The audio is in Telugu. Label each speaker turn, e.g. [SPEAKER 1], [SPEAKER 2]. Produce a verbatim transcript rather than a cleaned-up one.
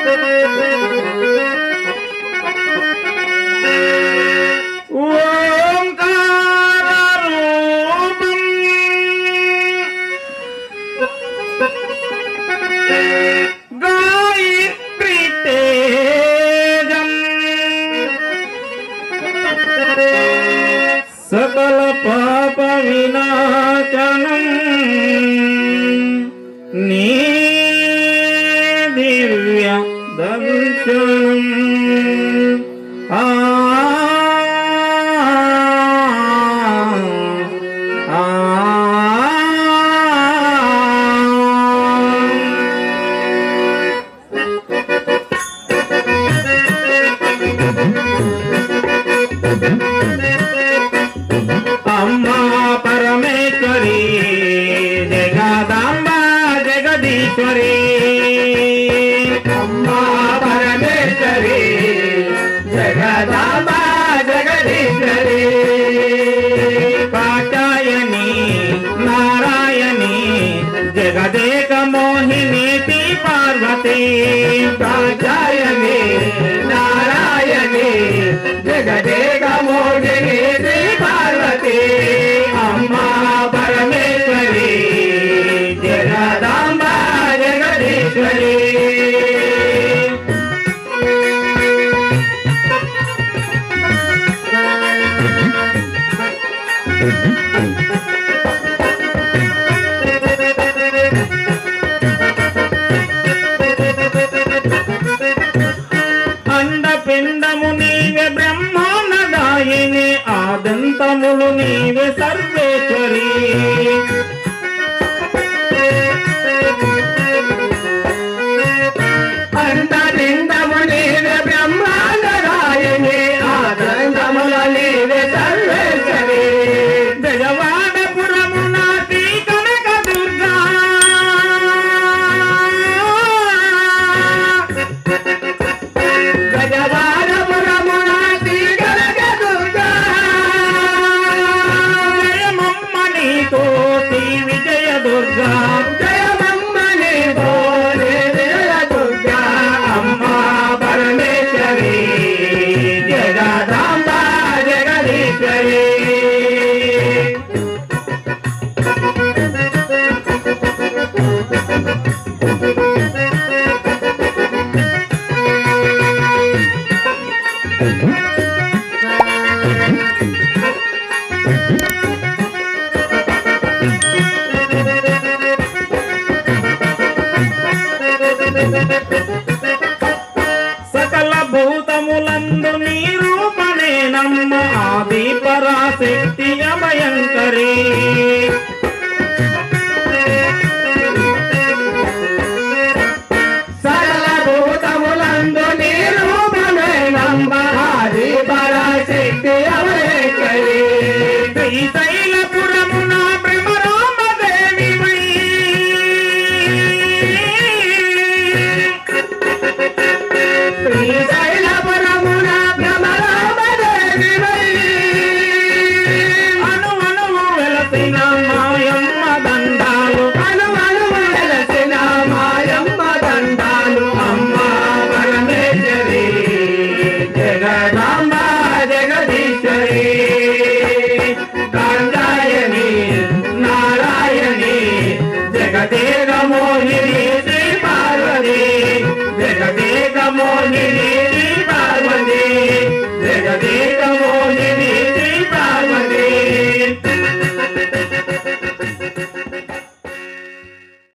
[SPEAKER 1] सकल पाप विनाशनम नी दिव्य दर्शनम आ अम्मा परमेश्वरी जगदांबा जगदीश्वरी अम्मा परमेश्वरी जगदांबा जगदीश्वरी कात्यायनी नारायणी जगदेक मोहिनी ती पार्वती कात्यायनी नारायणी जगदेक मोहिनी ती पार्वती अम्मा परमेश्वरी जगदांबा जगदीश्वरी अंडपिंडमु नीवे ब्रह्मांडदायिनी आदंतमुलु नीवे सर्वेश्वरी अंडपिंडमु नीवे ब्रह्मांडदायिनी आदंतमुलु नीवे सर्वेश्वरी गजवाड़पुरमु नाटी कनक दुर्गा गजवाड़पुरमु नाटी कनक दुर्गा जयमम्म नीतो శ్రీ విజయ దుర్గా జయమమ్మ నీతో విజయ దుర్గా అమ్మా పరమేశ్వరి జగదాంబ జగదీశ్వరి सकल भूतमुलंदु नी रूपने नम्म आदि पराशक्ति अभयंकरी सकल भूतमुलंदु नी रूपने नम्म आदि पराशक्ति अभयंकरी శ్రీశైలపురమున బ్రహ్మరామదేవి శ్రీశైలపురమున బ్రహ్మరామదేవి అను అణువు వెలసిన మాయమ్మ దండాలు అను అణువు వెలసిన మాయమ్మ దండాలు అమ్మా పరమేశ్వరి జగదాంబ జగదీశ్వరి कात्यायनी नारायणी जगदेक मोहिनी श्री पार्वती जगदेक मोहिनी